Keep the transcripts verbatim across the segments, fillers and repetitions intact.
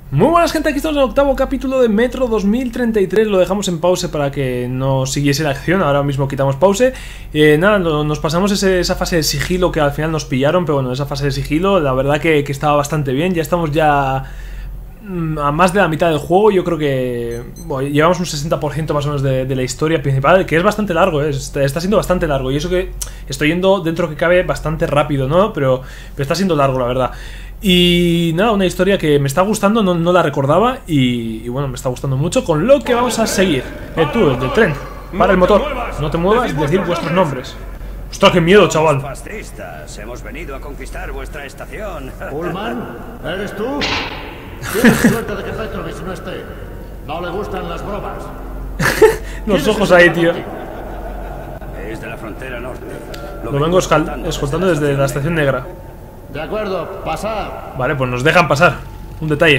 Muy buenas, gente, aquí estamos en el octavo capítulo de Metro dos mil treinta y tres. Lo dejamos en pause para que no siguiese la acción. Ahora mismo quitamos pause. eh, Nada, lo, nos pasamos ese, esa fase de sigilo que al final nos pillaron. Pero bueno, esa fase de sigilo, la verdad que, que estaba bastante bien. Ya estamos ya mm, a más de la mitad del juego. Yo creo que bueno, llevamos un sesenta por ciento más o menos de, de la historia principal, que es bastante largo, ¿eh? está, está siendo bastante largo. Y eso que estoy yendo dentro que cabe bastante rápido, ¿no? Pero, pero está siendo largo, la verdad. Y nada, una historia que me está gustando, no, no la recordaba y, y bueno, me está gustando mucho, con lo que vamos a seguir. Eh, tú, el del tren, para el motor, no te muevas, decir vuestros nombres. ¡Ostras, qué miedo, chaval! Fascistas, hemos venido a conquistar vuestra estación. Pullman, ¿eres tú? Tienes suerte de que Petrovich no esté. No le gustan las bromas. Los ojos ahí, tío. Es de la frontera norte. Lo vengo escal- escoltando desde la estación negra. De acuerdo, pasad. Vale, pues nos dejan pasar. Un detalle.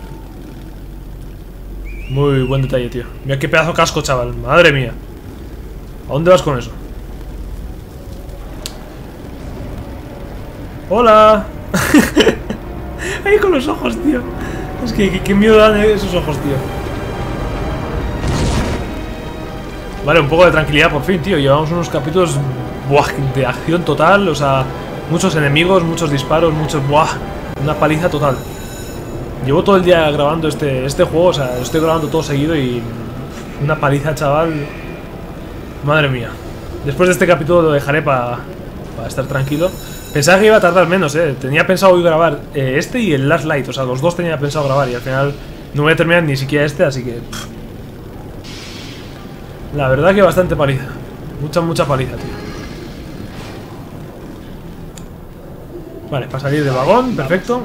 Muy buen detalle, tío. Mira qué pedazo de casco, chaval. Madre mía. ¿A dónde vas con eso? ¡Hola! Ahí con los ojos, tío. Es que qué, qué miedo dan esos ojos, tío. Vale, un poco de tranquilidad por fin, tío. Llevamos unos capítulos buah, de acción total. O sea, muchos enemigos, muchos disparos, muchos... Buah, una paliza total. Llevo todo el día grabando este, este juego. O sea, lo estoy grabando todo seguido y... Una paliza, chaval. Madre mía. Después de este capítulo lo dejaré para pa estar tranquilo. Pensaba que iba a tardar menos, eh. Tenía pensado hoy grabar eh, este y el Last Light. O sea, los dos tenía pensado grabar y al final no voy a terminar ni siquiera este, así que... Pff. La verdad que bastante paliza. Mucha, mucha paliza, tío. Vale, para salir del vagón, perfecto.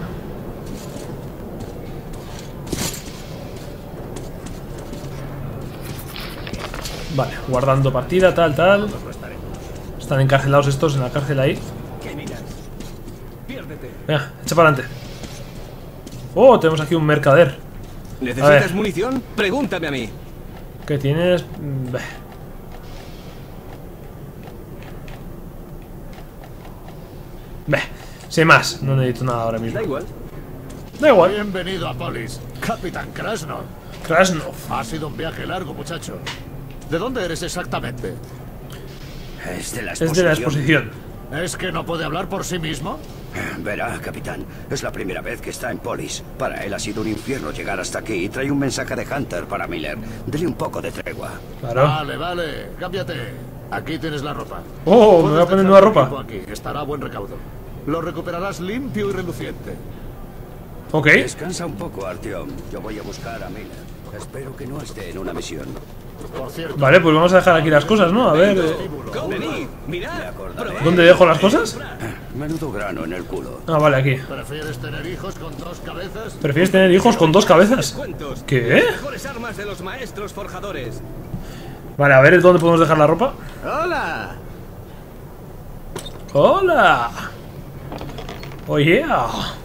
Vale, guardando partida, tal, tal. Están encarcelados estos en la cárcel ahí. Venga, echa para adelante. Oh, tenemos aquí un mercader. ¿Necesitas munición? Pregúntame a mí. ¿Qué tienes? Beh. Beh, sin más, no necesito nada ahora mismo. Da igual. Da igual. Bienvenido a Polis, Capitán Krasnov. Krasnov. Ha sido un viaje largo, muchacho. ¿De dónde eres exactamente? Es de la Es exposición. de la exposición. ¿Es que no puede hablar por sí mismo? Verá, capitán, es la primera vez que está en Polis. Para él ha sido un infierno llegar hasta aquí y trae un mensaje de Hunter para Miller. Dele un poco de tregua. Claro. Vale, vale, cámbiate. Aquí tienes la ropa. Oh, me voy a poner nueva ropa. Aquí. Estará a buen recaudo. Lo recuperarás limpio y reluciente. Ok. Descansa un poco, Artyom. Yo voy a buscar a Miller. Espero que no esté en una misión. Por cierto, Vale, pues vamos a dejar aquí las cosas, ¿no? A ver... eh, Venid, mirad. ¿Dónde dejo las cosas? Menudo grano en el culo. Ah, vale, aquí. ¿prefieres tener hijos con dos cabezas? ¿Prefieres tener hijos con dos cabezas? Cuentos. ¿Qué? Mejores armas de los maestros forjadores. Vale, a ver, ¿dónde podemos dejar la ropa? ¡Hola! ¡Hola! ¡Oh, yeah!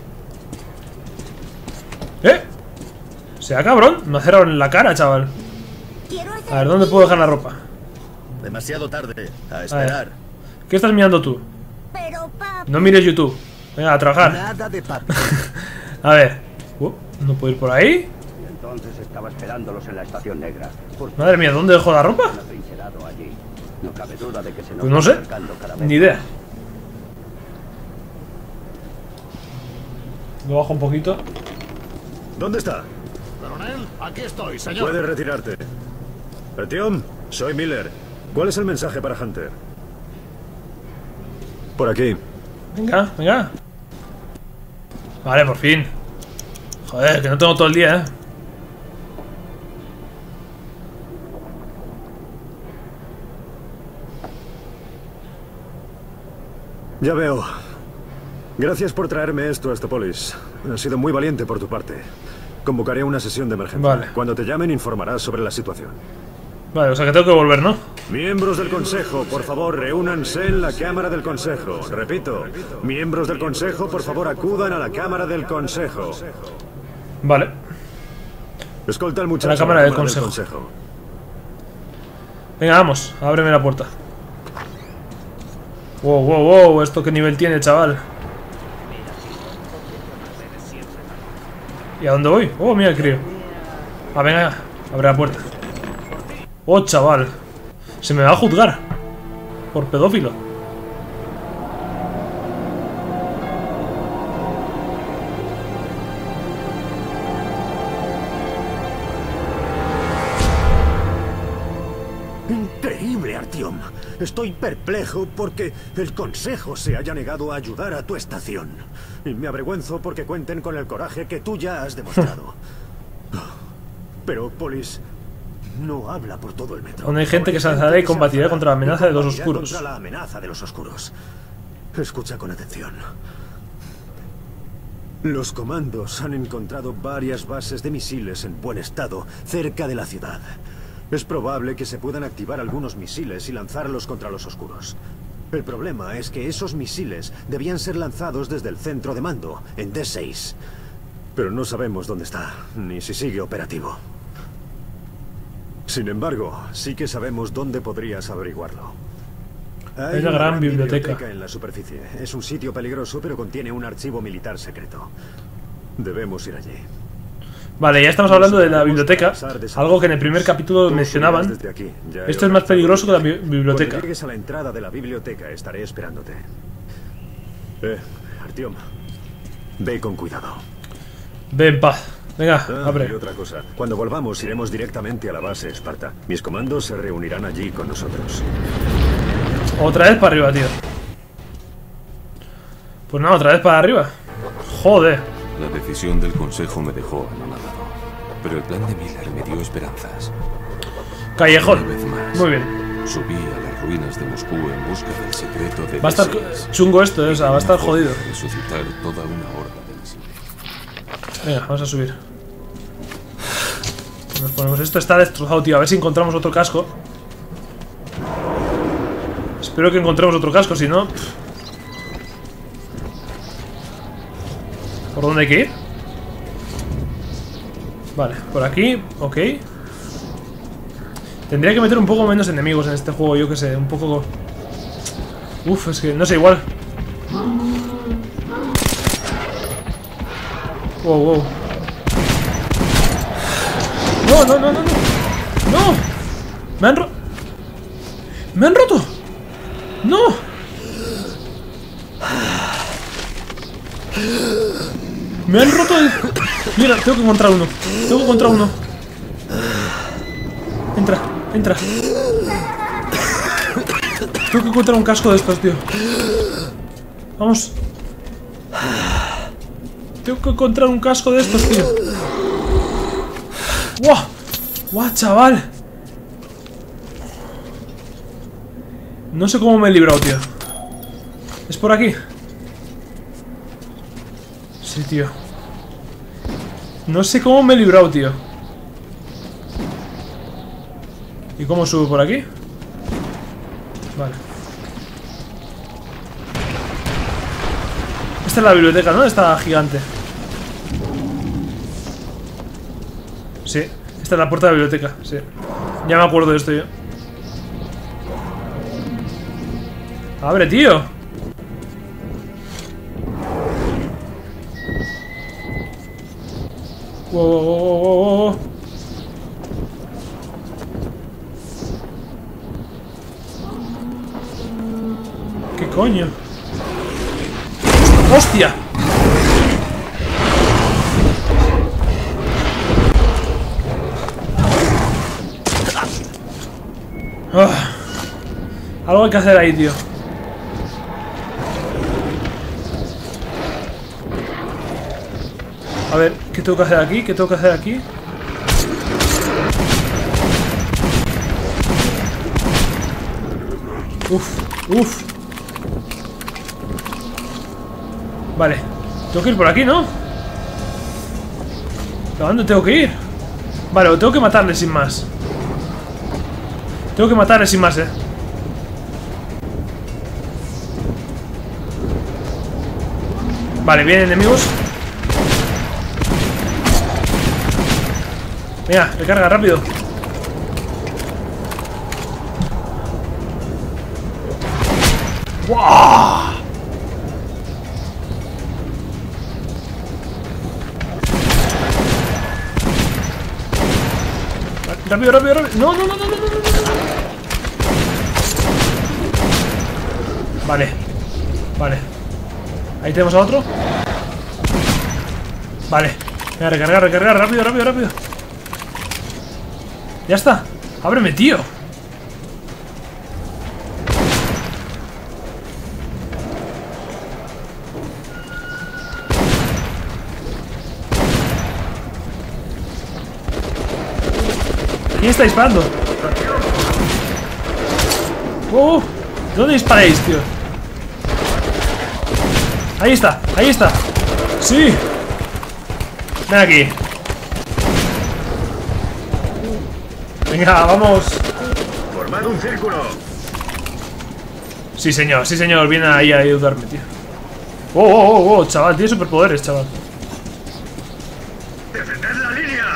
¡Eh! Sea cabrón, me ha cerrado en la cara, chaval. A ver, ¿dónde puedo dejar la ropa? Demasiado tarde. A A esperar. ver. ¿Qué estás mirando tú? Pero papi, No mires YouTube. Venga, a trabajar. Nada de papi. A ver. Uh, ¿no puedo ir por ahí? Entonces estaba esperándolos en la estación negra. Por Madre mía, ¿dónde dejo la ropa? atrincherado allí. No cabe duda de que se nos Pues no va sé. acercando cada vez. Ni idea. Lo bajo un poquito. ¿Dónde está? Coronel, aquí estoy, señor. Puedes retirarte. Artyom, soy Miller. ¿Cuál es el mensaje para Hunter? Por aquí. Venga, venga. Vale, por fin. Joder, que no tengo todo el día, eh. Ya veo. Gracias por traerme esto a Polis. Ha sido muy valiente por tu parte. Convocaré una sesión de emergencia. Vale. Cuando te llamen informarás sobre la situación. Vale, o sea que tengo que volver, ¿no? Miembros del Consejo, por favor, reúnanse en la Cámara del Consejo. Repito, miembros del Consejo, por favor, acudan a la Cámara del Consejo. Vale. Escolta al muchacho La Cámara a del Consejo. Venga, vamos, ábreme la puerta. Wow, wow, wow, ¿esto qué nivel tiene, chaval? ¿Y a dónde voy? Oh, mira el crío. Ah, venga, abre la puerta. Oh, chaval. Se me va a juzgar. Por pedófilo. Increíble, Artyom. Estoy perplejo porque el Consejo se haya negado a ayudar a tu estación. Y me avergüenzo porque cuenten con el coraje que tú ya has demostrado. Pero Polis no habla por todo el metro. Donde hay gente que se alzará y combatirá contra la amenaza de los oscuros. Contra la amenaza de los oscuros. Escucha con atención. Los comandos han encontrado varias bases de misiles en buen estado cerca de la ciudad. Es probable que se puedan activar algunos misiles y lanzarlos contra los oscuros. El problema es que esos misiles debían ser lanzados desde el centro de mando, en D seis. Pero no sabemos dónde está, ni si sigue operativo. Sin embargo, sí que sabemos dónde podrías averiguarlo. Hay una gran biblioteca en la superficie. Es un sitio peligroso, pero contiene un archivo militar secreto. Debemos ir allí. Vale, ya estamos hablando de la biblioteca. Algo que en el primer capítulo mencionaban. Esto es más peligroso que la bi biblioteca. Cuando llegues a la entrada de la biblioteca, estaré esperándote. Eh, Artyom, ve con cuidado. Ve en paz. Venga, Ah, abre. y otra cosa. Cuando volvamos, iremos directamente a la base Esparta. Mis comandos se reunirán allí con nosotros. Otra vez para arriba, tío. Pues nada, otra vez para arriba. Joder. La decisión del Consejo me dejó anonadado, pero el plan de Miller me dio esperanzas. Callejón. Una vez más, Muy bien. subí a las ruinas de Moscú en busca del secreto de Va a estar D seis. chungo esto, eh, o sea, va a estar Una forma jodido. de resucitar toda una horda de misiles. Venga, vamos a subir. Nos ponemos esto. Está destrozado, tío. A ver si encontramos otro casco. Espero que encontremos otro casco, si no... pff. ¿Por dónde hay que ir? Vale, por aquí, ok. Tendría que meter un poco menos enemigos en este juego, yo que sé, un poco... Uf, es que no sé, igual. Wow, wow. No, no, no, no, no. No. Me han roto. Me han roto. No. Me han roto el... Mira, tengo que encontrar uno. Tengo que encontrar uno. Entra, entra. Tengo que encontrar un casco de estos, tío. Vamos. Tengo que encontrar un casco de estos, tío. ¡Guau! ¡Guau, chaval! No sé cómo me he librado, tío. ¿Es por aquí? Sí, tío. No sé cómo me he librado, tío. ¿Y cómo subo por aquí? Vale. Esta es la biblioteca, ¿no? Esta gigante. Sí, esta es la puerta de la biblioteca, sí. Ya me acuerdo de esto yo. ¡Abre, tío! Wow, wow, wow, wow, wow. ¿Qué coño? ¡Hostia! Ah. Algo hay que hacer ahí, tío. A ver, ¿qué tengo que hacer aquí? ¿Qué tengo que hacer aquí? Uf, uf. Vale, tengo que ir por aquí, ¿no? ¿A dónde tengo que ir? Vale, o tengo que matarle sin más. Tengo que matarle sin más, eh. Vale, vienen enemigos. Venga, recarga rápido. ¡Wow! Rápido, rápido, rápido. No, no, no, no, no, no, no. Vale. Vale. Ahí tenemos a otro. Vale. Voy a recargar, recargar. Rápido, rápido, rápido. Ya está. Ábreme, tío. ¿Quién está disparando? ¡Oh! ¿Dónde disparáis, tío? Ahí está, ahí está. ¡Sí! Ven aquí. Venga, vamos. Formad un círculo. Sí, señor, sí, señor. Viene ahí a ayudarme, tío. ¡Oh, oh, oh, oh! Chaval, tiene superpoderes, chaval. ¡Defended la línea!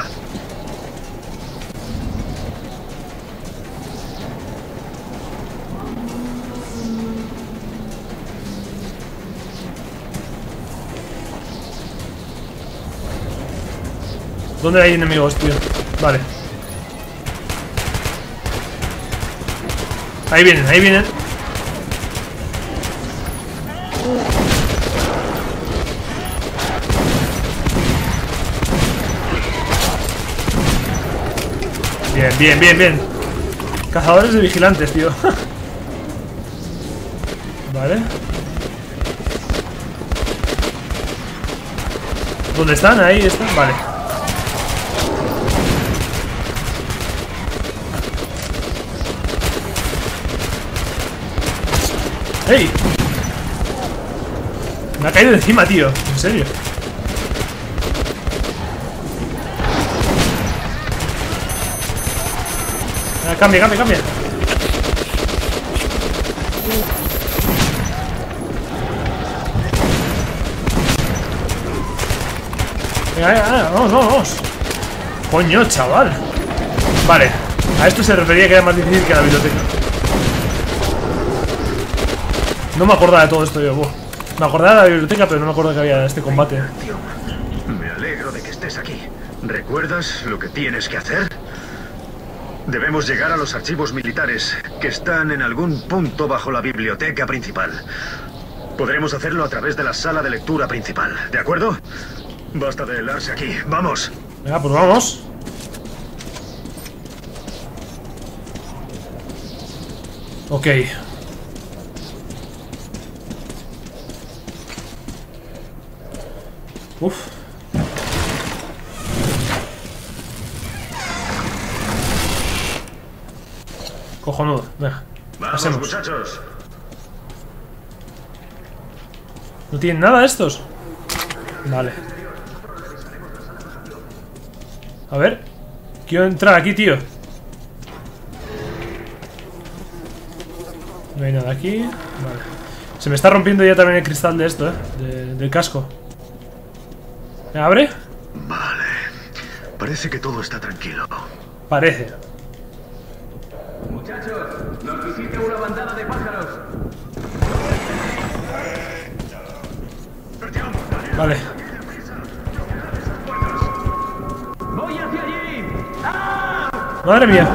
¿Dónde hay enemigos, tío? Vale. Ahí vienen, ahí vienen. Bien, bien, bien, bien. Cazadores de vigilantes, tío. Vale. ¿Dónde están? Ahí están. Vale. ¡Ey! Me ha caído de encima, tío. En serio. Ah, cambia, cambia, cambia. Venga, venga, vamos, vamos, vamos. Coño, chaval. Vale. A esto se refería que era más difícil que la biblioteca. No me acordaba de todo esto yo, buah. Me acordaba de la biblioteca, pero no me acuerdo que había este combate. Me alegro de que estés aquí. ¿Recuerdas lo que tienes que hacer? Debemos llegar a los archivos militares, que están en algún punto bajo la biblioteca principal. Podremos hacerlo a través de la sala de lectura principal, ¿de acuerdo? Basta de helarse aquí, ¡vamos! Venga, pues vamos. Ok. Uf. Cojonudo, venga. ¡Vamos, Pasemos. muchachos! ¿No tienen nada estos? Vale. A ver. Quiero entrar aquí, tío. No hay nada aquí. Vale. Se me está rompiendo ya también el cristal de esto, eh. De, del casco. ¿Me abre? Vale. Parece que todo está tranquilo. Parece. Muchachos, nos visita una bandada de pájaros. Vale. Voy hacia allí. ¡Ah! Madre mía.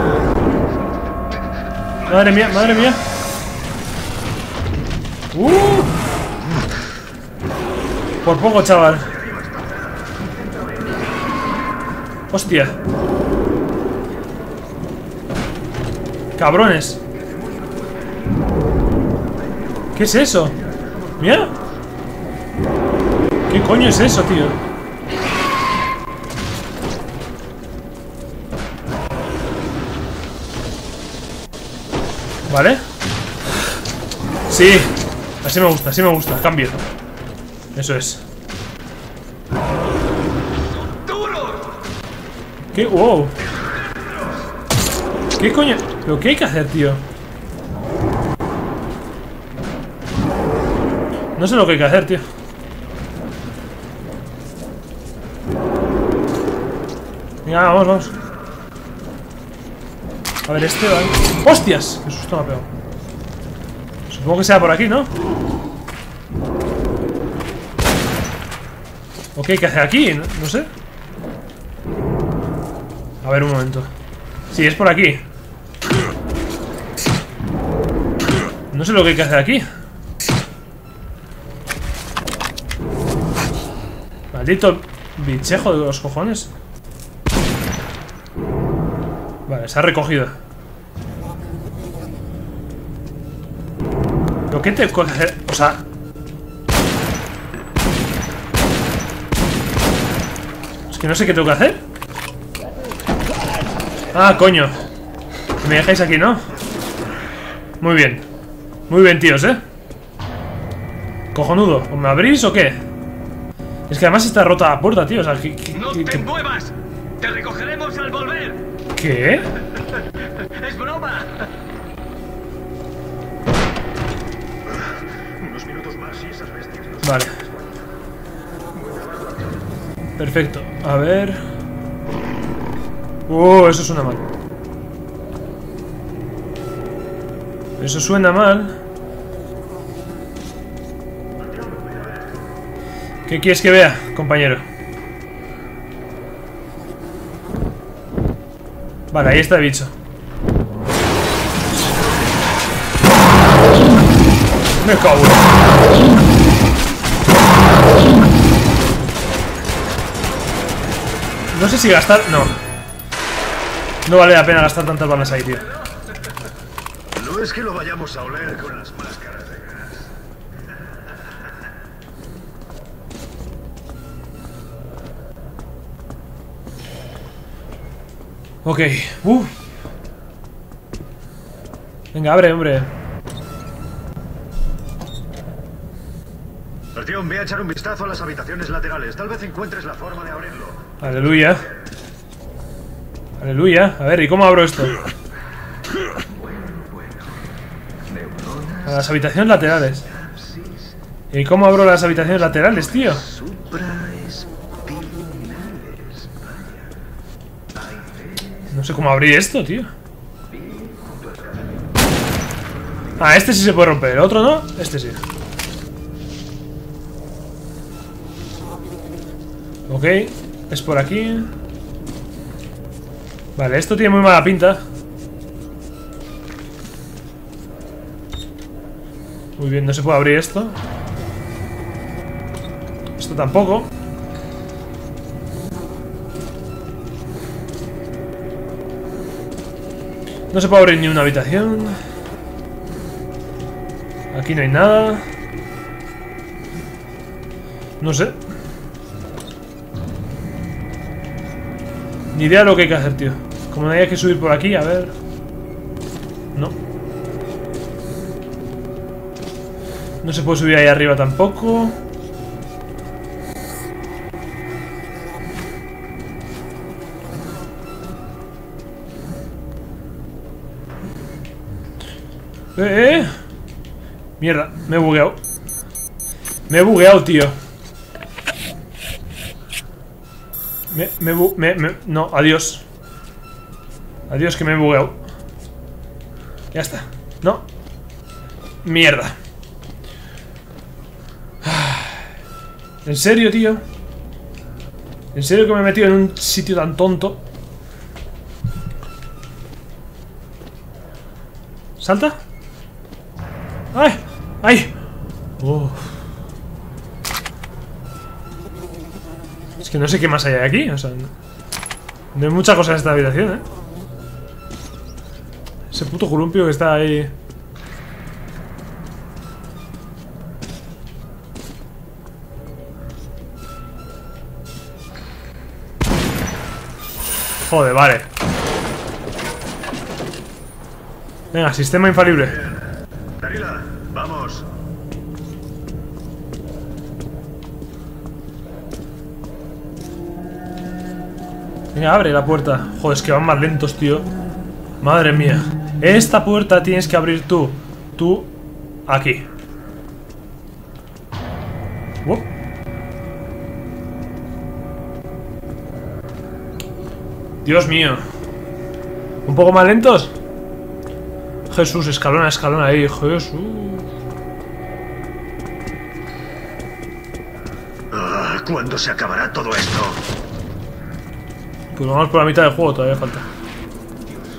Madre mía, madre mía. Uh. Por poco, chaval. Hostia. Cabrones. ¿Qué es eso? Mira. ¿Qué coño es eso, tío? ¿Vale? Sí. Así me gusta, así me gusta. Cambio. Eso es. ¿Qué? ¡Wow! ¿Qué coño? ¿Pero qué hay que hacer, tío? No sé lo que hay que hacer, tío. Venga, vamos, vamos. A ver, este, vale. ¡Hostias! Qué susto me ha pegado. Supongo que sea por aquí, ¿no? ¿O qué hay que hacer aquí? No, no sé. A ver, un momento. Sí, es por aquí. No sé lo que hay que hacer aquí. Maldito bichejo de los cojones. Vale, se ha recogido. ¿Pero qué te puedo hacer? O sea... Es que no sé qué tengo que hacer. Ah, coño. Me dejáis aquí, ¿no? Muy bien. Muy bien, tíos, ¿eh? Cojonudo. ¿Me abrís o qué? Es que además está rota la puerta, tío. O sea, ¿qué, qué, ¡No qué, te qué... muevas! ¡Te recogeremos al volver! ¿Qué? ¡Es broma! Unos minutos más y esas bestias nos... Vale. Perfecto. A ver... Oh, eso suena mal. Eso suena mal. ¿Qué quieres que vea, compañero? Vale, ahí está el bicho. Me cago en... No sé si gastar... No. No vale la pena gastar tantas balas ahí, tío. No es que lo vayamos a oler con las máscaras de gas. Ok. Uh. Venga, abre, hombre. Artyom, ve a echar un vistazo a las habitaciones laterales. Tal vez encuentres la forma de abrirlo. Aleluya. Aleluya. A ver, ¿y cómo abro esto? A las habitaciones laterales. ¿Y cómo abro las habitaciones laterales, tío? No sé cómo abrir esto, tío. Ah, este sí se puede romper. El otro no. Este sí. Ok. Es por aquí. Vale, esto tiene muy mala pinta. Muy bien, no se puede abrir esto. Esto tampoco. No se puede abrir ni una habitación. Aquí no hay nada. No sé. Ni idea de lo que hay que hacer, tío. Como no hay que subir por aquí, a ver. No. No se puede subir ahí arriba tampoco. Eh, eh. Mierda, me he bugueado. Me he bugueado, tío. Me, me, bu me, me, no, adiós. Adiós, que me he bugueado. Ya está. No. Mierda. ¿En serio, tío? ¿En serio que me he metido en un sitio tan tonto? ¿Salta? ¡Ay! ¡Ay! Uf. Es que no sé qué más hay aquí. O sea, no, no hay muchas cosas en esta habitación, ¿eh? Ese puto columpio que está ahí. Joder, vale. Venga, sistema infalible. Darila, vamos. Venga, abre la puerta. Joder, es que van más lentos, tío. Madre mía. Esta puerta tienes que abrir tú. Tú. Aquí. Uh. Dios mío. ¿Un poco más lentos? Jesús, escalón a escalón ahí. Jesús. Ah, ¿cuándo se acabará todo esto? Pues vamos por la mitad del juego, todavía falta.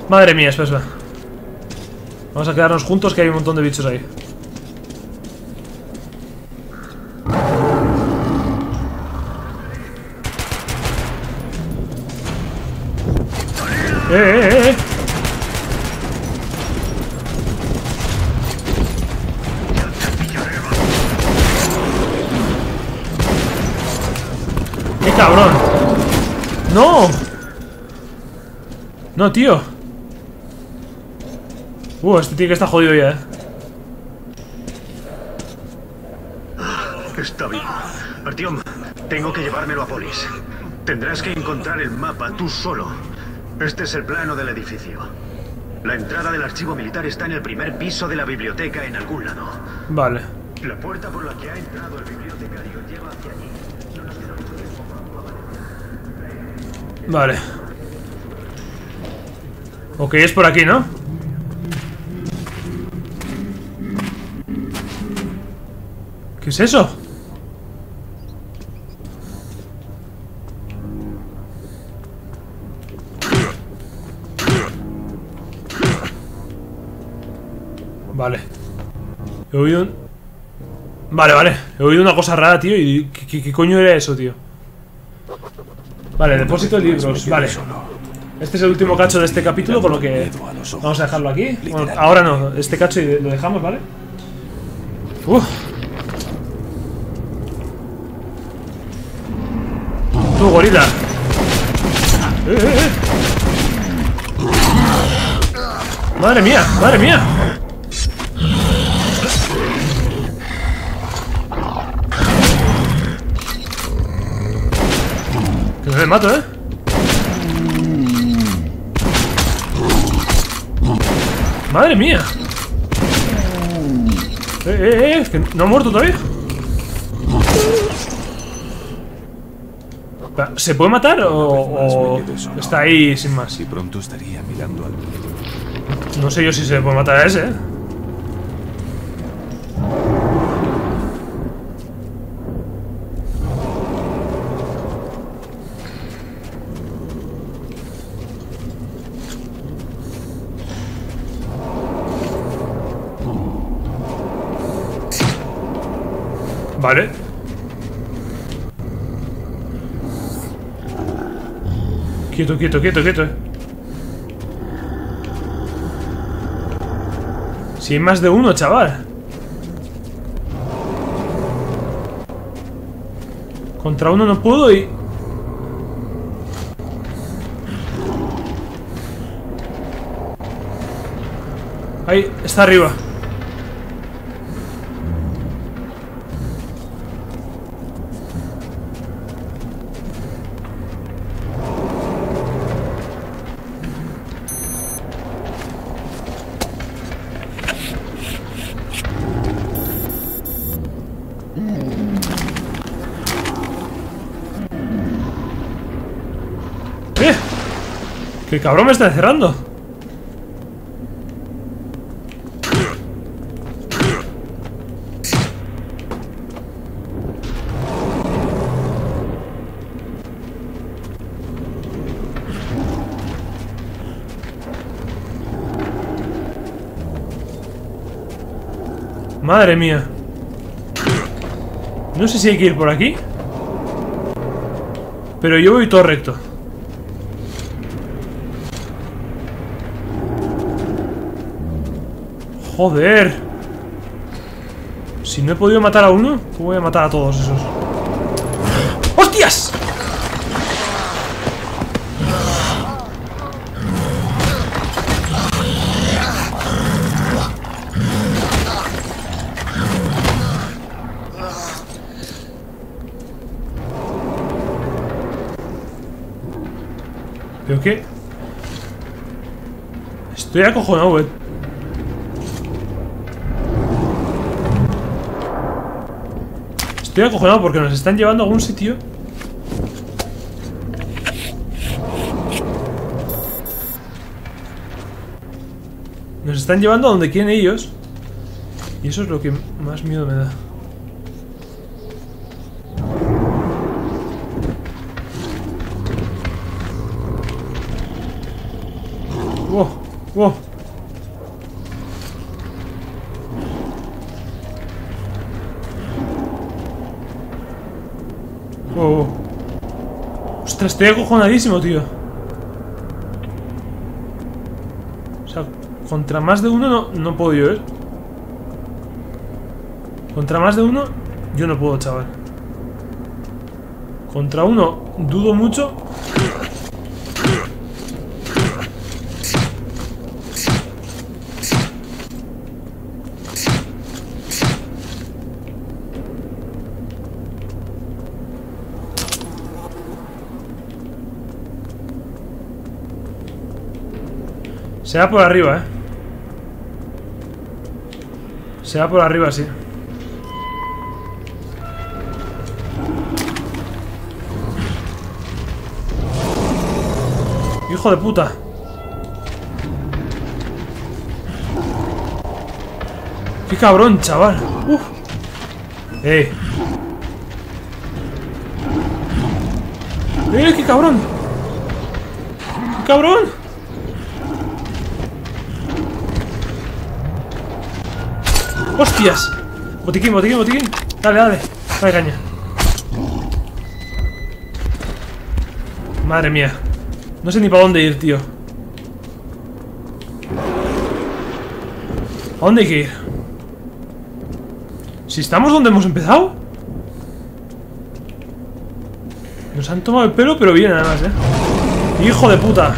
Madre mía, espera, espera. Vamos a quedarnos juntos que hay un montón de bichos ahí. Eh, eh, eh. ¡Qué cabrón! ¡No! No, tío. Uh, este tío que está jodido ya, eh. Está vivo. Artyom, tengo que llevármelo a Polis. Tendrás que encontrar el mapa tú solo. Este es el plano del edificio. La entrada del archivo militar está en el primer piso de la biblioteca en algún lado. Vale. La puerta por la que ha entrado el bibliotecario lleva hacia allí. No nos queda mucho tiempo para... Vale. Ok, es por aquí, ¿no? ¿Qué es eso? Vale. He oído un... Vale, vale. He oído una cosa rara, tío. ¿Y qué, qué, qué coño era eso, tío? Vale, depósito de libros. Vale. Este es el último cacho de este capítulo, con lo que vamos a dejarlo aquí. Bueno, ahora no. Este cacho y lo dejamos, ¿vale? Uf. Tú, gorila. Eh, eh, eh. Madre mía, madre mía. Que me mato, ¿eh? Madre mía. Eh, eh, eh, es que no ha muerto todavía. ¿Se puede matar o, o está ahí sin más? Y pronto estaría mirando al... No sé yo si se puede matar a ese, ¿eh? Vale. Quieto, quieto, quieto, quieto. Si hay más de uno, chaval. Contra uno no puedo y... Ahí, está arriba. ¡Eh! ¡Que el cabrón me está encerrando! Madre mía. No sé si hay que ir por aquí, pero yo voy todo recto. Joder. Si no he podido matar a uno, ¿cómo voy a matar a todos esos? ¡Hostias! ¿Pero qué? Estoy acojonado, eh. Estoy acojonado porque nos están llevando a algún sitio. Nos están llevando a donde quieren ellos. Y eso es lo que más miedo me da. Wow. Oh. Ostras, estoy acojonadísimo, tío. O sea, contra más de uno no, no puedo yo, ¿eh? Contra más de uno yo no puedo, chaval. Contra uno dudo mucho. Se va por arriba, eh. Se va por arriba, sí. Hijo de puta. Qué cabrón, chaval. Uf. Eh. Eh, qué cabrón. Qué cabrón. ¡Hostias! Botiquín, botiquín, botiquín. Dale, dale. Dale caña. Madre mía. No sé ni para dónde ir, tío. ¿A dónde hay que ir? Si estamos donde hemos empezado. Nos han tomado el pelo, pero bien además, eh. ¡Hijo de puta!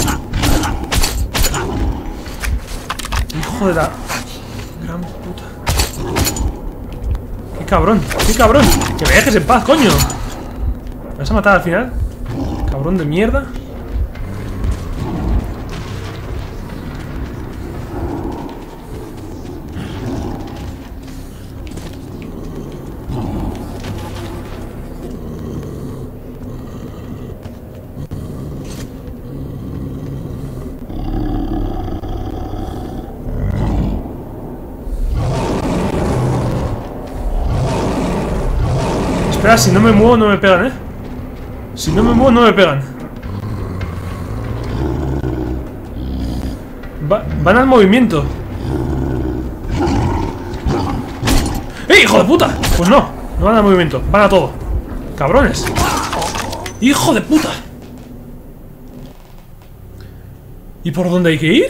¡Hijo de la... gran puta! ¡Qué cabrón! ¡Qué cabrón! ¡Que me dejes en paz, coño! ¿Me vas a matar al final? ¡Cabrón de mierda! Espera, si no me muevo no me pegan, ¿eh? Si no me muevo no me pegan. Va, van al movimiento. ¡Eh, hijo de puta! Pues no, no van al movimiento, van a todo. Cabrones. ¡Hijo de puta! ¿Y por dónde hay que ir?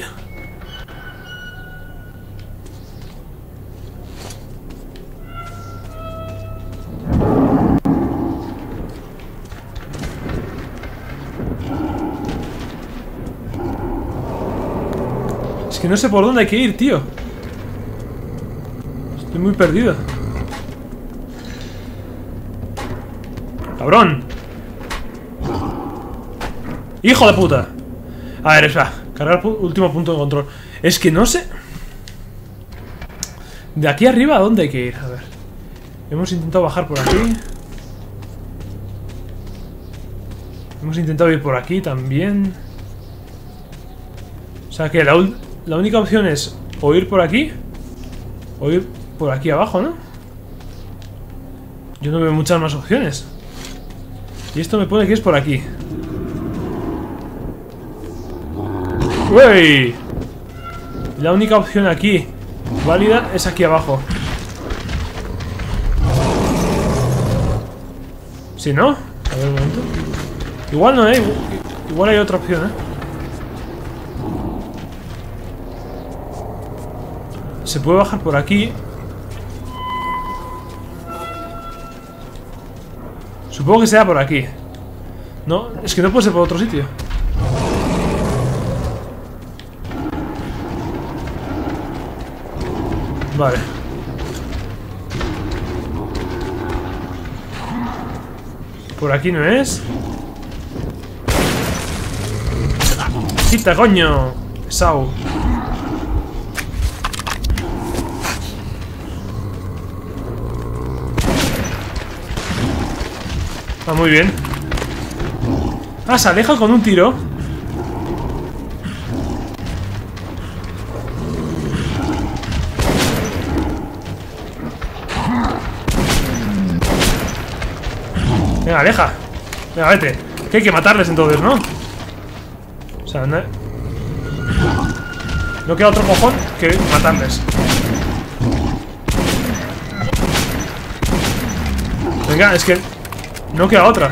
Es que no sé por dónde hay que ir, tío. Estoy muy perdido. ¡Cabrón! ¡Hijo de puta! A ver, espera. Cargar pu- último punto de control. Es que no sé. De aquí arriba, ¿a dónde hay que ir? A ver. Hemos intentado bajar por aquí. Hemos intentado ir por aquí también. O sea que la última... La única opción es o ir por aquí o ir por aquí abajo, ¿no? Yo no veo muchas más opciones. Y esto me pone que es por aquí. ¡Uy! La única opción aquí válida es aquí abajo. ¿Sí, no? A ver un momento. Igual no, ¿eh? Igual hay otra opción, ¿eh? Se puede bajar por aquí. Supongo que sea por aquí. No, es que no puede ser por otro sitio. Vale. Por aquí no es. ¡Quita, coño! Pesado. Ah, muy bien. Ah, se aleja con un tiro. Venga, aleja. Venga, vete. Que hay que matarles entonces, ¿no? O sea, no... No queda otro cojón que matarles. Venga, es que... No queda otra.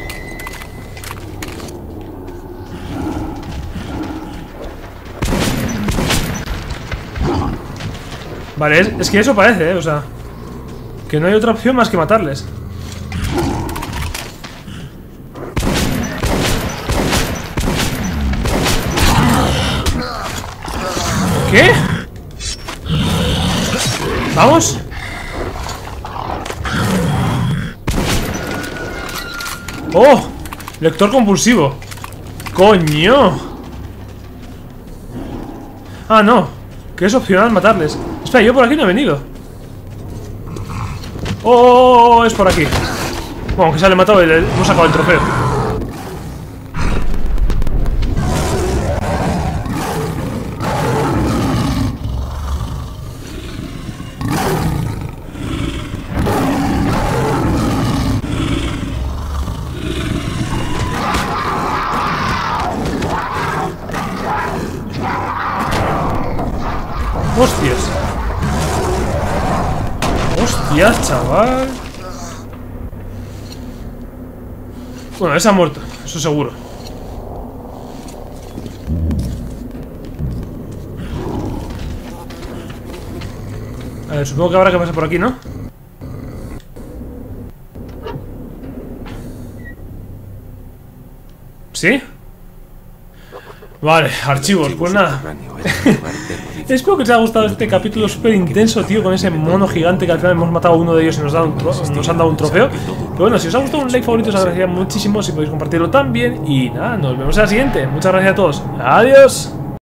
Vale, es, es que eso parece, ¿eh? O sea, que no hay otra opción más que matarles. ¿Qué? ¿Vamos? ¡Oh! Lector compulsivo. ¡Coño! Ah, no. Que es opcional matarles. Espera, yo por aquí no he venido. ¡Oh! oh, oh es por aquí. Bueno, que se le ha matado y le hemos sacado el trofeo. Hostias. Hostias, chaval. Bueno, ese ha muerto, eso seguro. A ver, supongo que habrá que pasar por aquí, ¿no? ¿Sí? Vale, archivos, pues nada. Espero que os haya gustado este capítulo súper intenso, tío, con ese mono gigante que al final hemos matado a uno de ellos y nos, da un nos han dado un trofeo. Pero bueno, si os ha gustado un like favorito os agradecería muchísimo si podéis compartirlo también. Y nada, nos vemos en la siguiente. Muchas gracias a todos. Adiós.